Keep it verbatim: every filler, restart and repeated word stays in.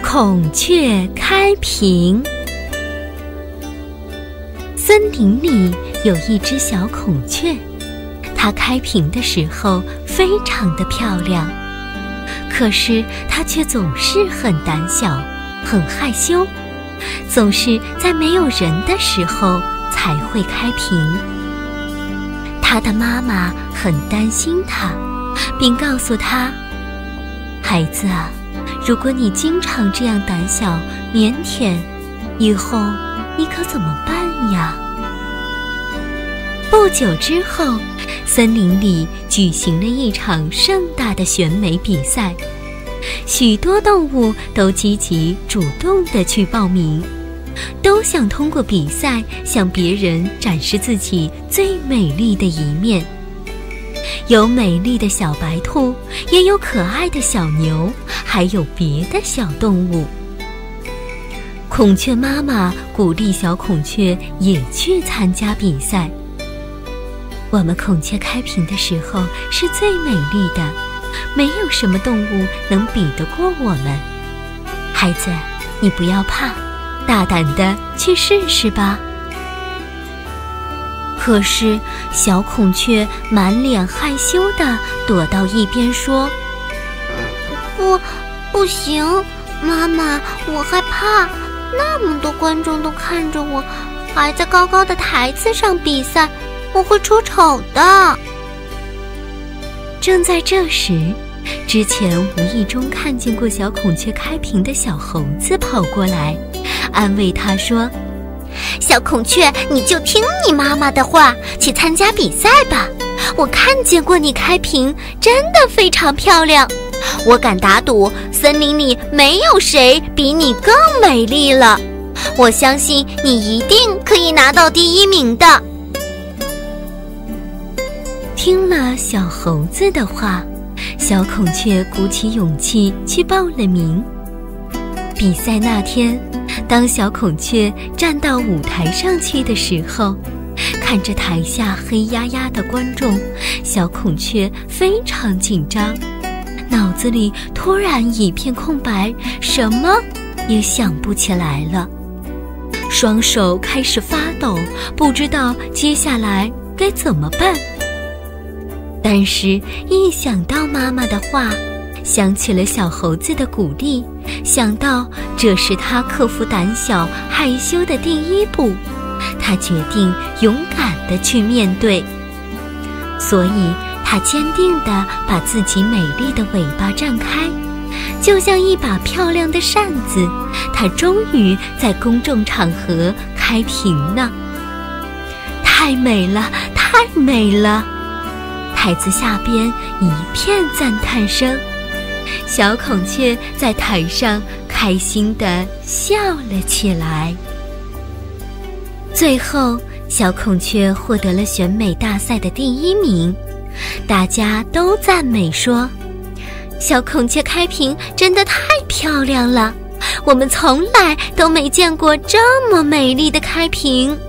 孔雀开屏。森林里有一只小孔雀，它开屏的时候非常的漂亮，可是它却总是很胆小，很害羞，总是在没有人的时候才会开屏。它的妈妈很担心它，并告诉它：孩子啊，如果你经常这样胆小腼腆，以后你可怎么办呀？不久之后，森林里举行了一场盛大的选美比赛，许多动物都积极主动地去报名，都想通过比赛向别人展示自己最美丽的一面。有美丽的小白兔，也有可爱的小牛，还有别的小动物。孔雀妈妈鼓励小孔雀也去参加比赛。我们孔雀开屏的时候是最美丽的，没有什么动物能比得过我们。孩子，你不要怕，大胆地去试试吧。可是小孔雀满脸害羞地躲到一边说：不，不行，妈妈，我害怕，那么多观众都看着我，还在高高的台子上比赛，我会出丑的。正在这时，之前无意中看见过小孔雀开屏的小猴子跑过来，安慰它说：小孔雀，你就听你妈妈的话，去参加比赛吧。我看见过你开屏，真的非常漂亮。我敢打赌，森林里没有谁比你更美丽了。我相信你一定可以拿到第一名的。听了小猴子的话，小孔雀鼓起勇气去报了名。比赛那天，当小孔雀站到舞台上去的时候，看着台下黑压压的观众，小孔雀非常紧张，脑子里突然一片空白，什么也想不起来了，双手开始发抖，不知道接下来该怎么办。但是一想到妈妈的话，想起了小猴子的鼓励，想到这是他克服胆小害羞的第一步，他决定勇敢地去面对。所以他坚定地把自己美丽的尾巴展开，就像一把漂亮的扇子，他终于在公众场合开屏了。太美了，太美了！台子下边一片赞叹声。小孔雀在台上开心地笑了起来。最后，小孔雀获得了选美大赛的第一名，大家都赞美说：小孔雀开屏真的太漂亮了，我们从来都没见过这么美丽的开屏。